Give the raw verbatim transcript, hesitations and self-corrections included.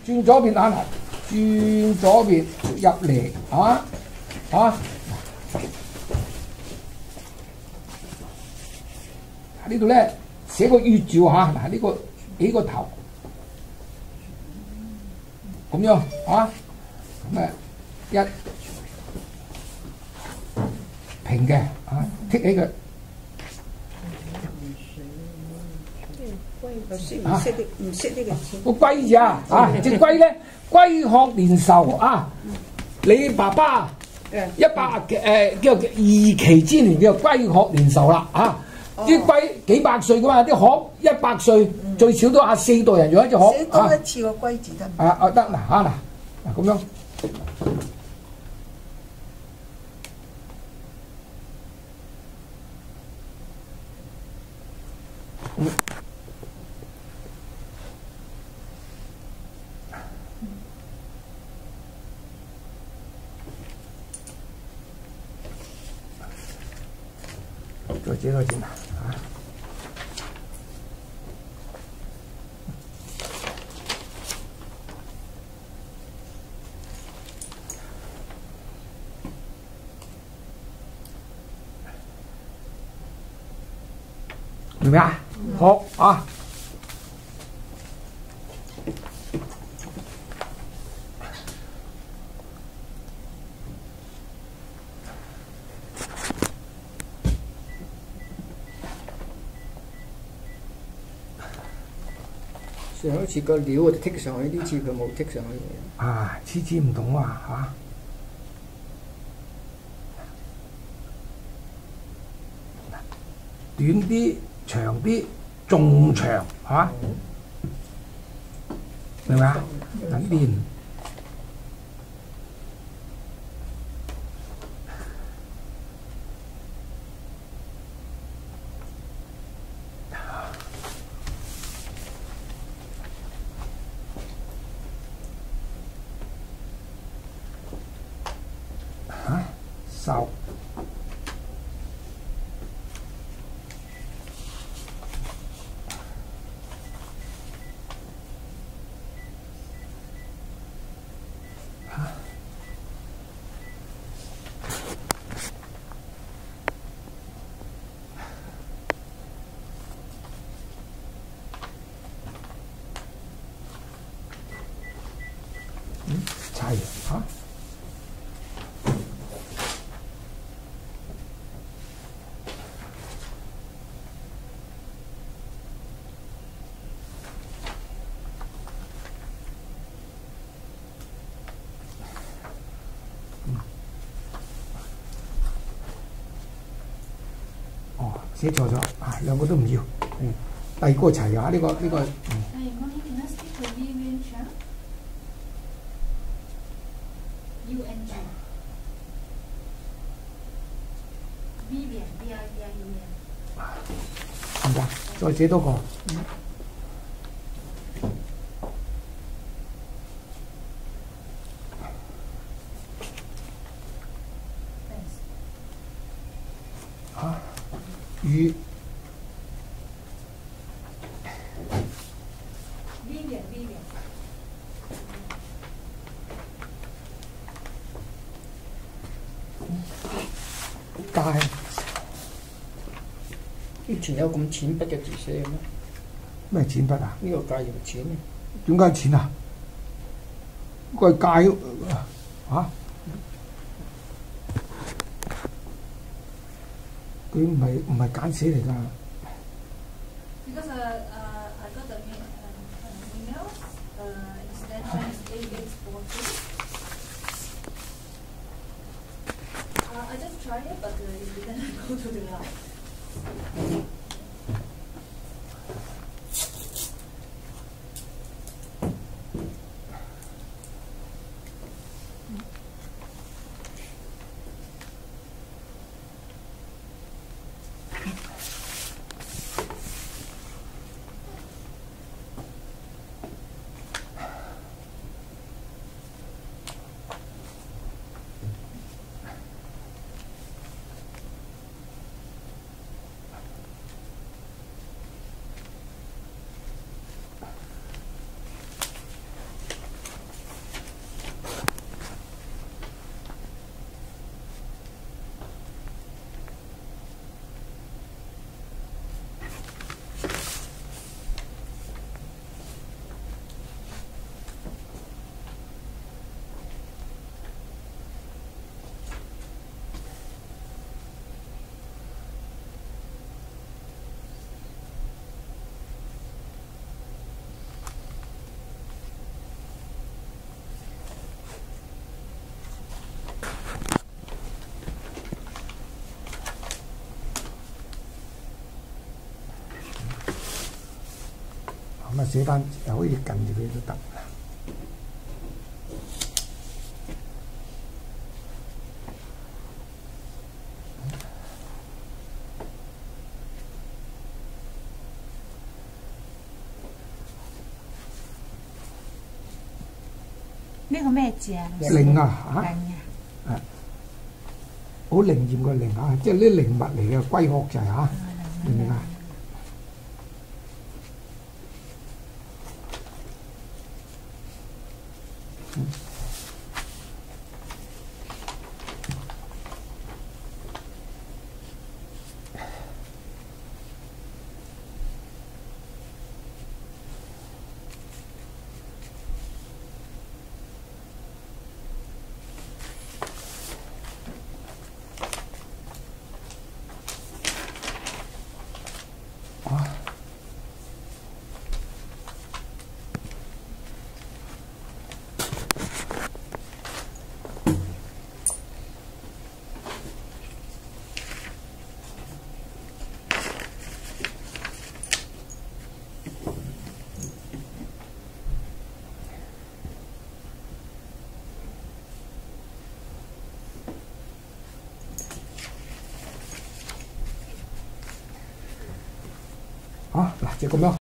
轉左邊啊，轉左邊入嚟啊啊！呢度咧寫個月字嚇，嗱呢個起個頭咁樣啊，咁啊一平嘅啊，剔起佢。 唔識唔識啲唔識呢個字。 個龜字啊，啊隻龜咧龜殼年壽啊！你爸爸一百誒叫做二期之年叫做龜殼年壽啦啊！啲龜幾百歲噶嘛，啲殼一百歲，最少都嚇四代人用一隻殼。 寫多一次個龜字得唔得？ 啊啊得嗱嚇嗱嗱咁樣。嗯再接多錢啊！明唔明啊？好啊！ 上一次個料我哋剔上去，呢次佢冇剔上去。 啊，次次唔同啊嚇！短啲、長啲、仲長嚇，明唔明啊？等邊。手嗯，齊嚇。寫錯咗啊！兩個都唔要，嗯，第二個齊啊！呢、這個呢、這個，嗯。 U N G Vivian V I V I U N 唔得，再寫多個。嗯啊，魚。 Vivian Vivian。 界。 以前有咁淺筆嘅字寫嘅咩？ 咩淺筆啊？ 呢個界用淺嘅。 點解淺啊？個界啊？佢唔係唔係簡寫嚟㗎。 Because uh, uh, I got the uh, email, uh, extension is eight eight four two. Uh, I just tried it, but uh, it didn't go to the line. 寫翻又可以近住佢都得。 呢個咩字啊？ 靈啊嚇！ 靈啊！ 好靈驗個靈啊，即係啲靈物嚟嘅，龜殼就係嚇，明唔明啊？啊，嗱就咁樣。